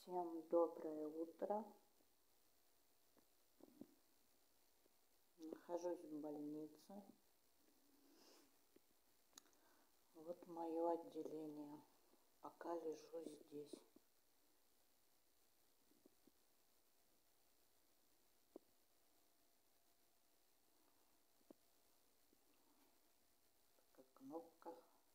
Всем доброе утро. Нахожусь в больнице. Вот мое отделение. Пока лежу здесь. Такая кнопка.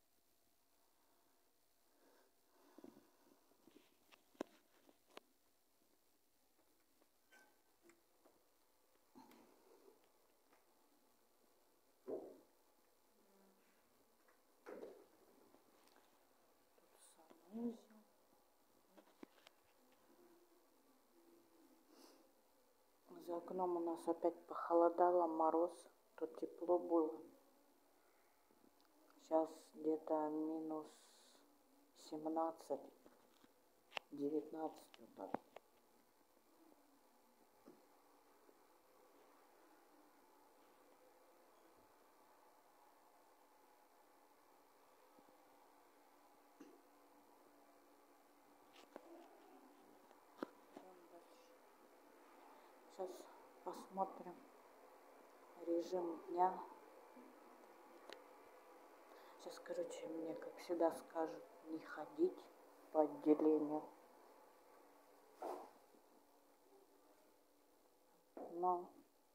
Санузел. За окном у нас опять похолодало, мороз. Тут тепло было. Сейчас где-то минус 17, 19 вот так. Сейчас посмотрим режим дня. Сейчас, короче, мне, как всегда, скажут не ходить по отделению. Но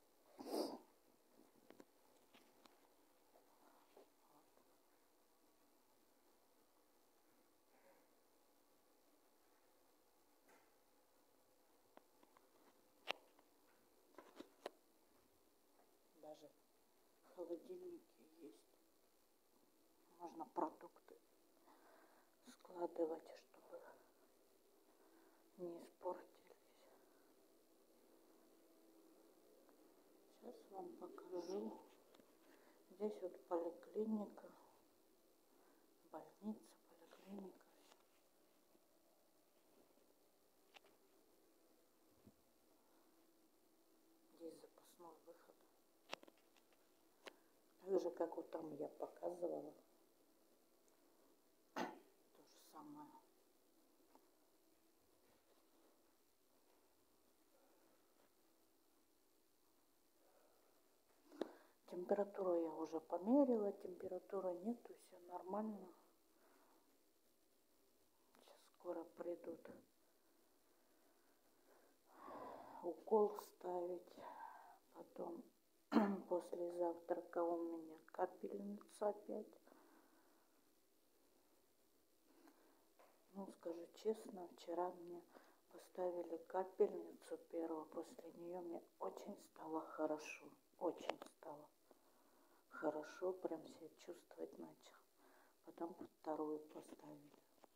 даже в холодильнике есть. Можно продукты складывать, чтобы не испортились. Сейчас вам покажу. Здесь вот поликлиника, больница, поликлиника. Здесь запасной выход. Так же, как вот там я показывала. То же самое. Температуру я уже померила, температуры нету, все нормально. Сейчас скоро придут укол ставить. Потом после завтрака у меня капельница опять. Ну, скажу честно, вчера мне поставили капельницу первую. После нее мне очень стало хорошо. Очень стало хорошо, прям себя чувствовать начал. Потом вторую поставили.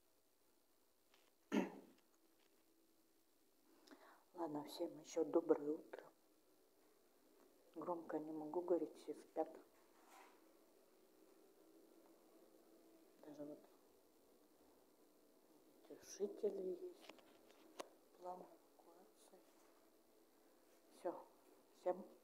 Ладно, всем еще доброе утро. Громко не могу говорить, все спят. Даже вот тушители есть. План эвакуации. Все, всем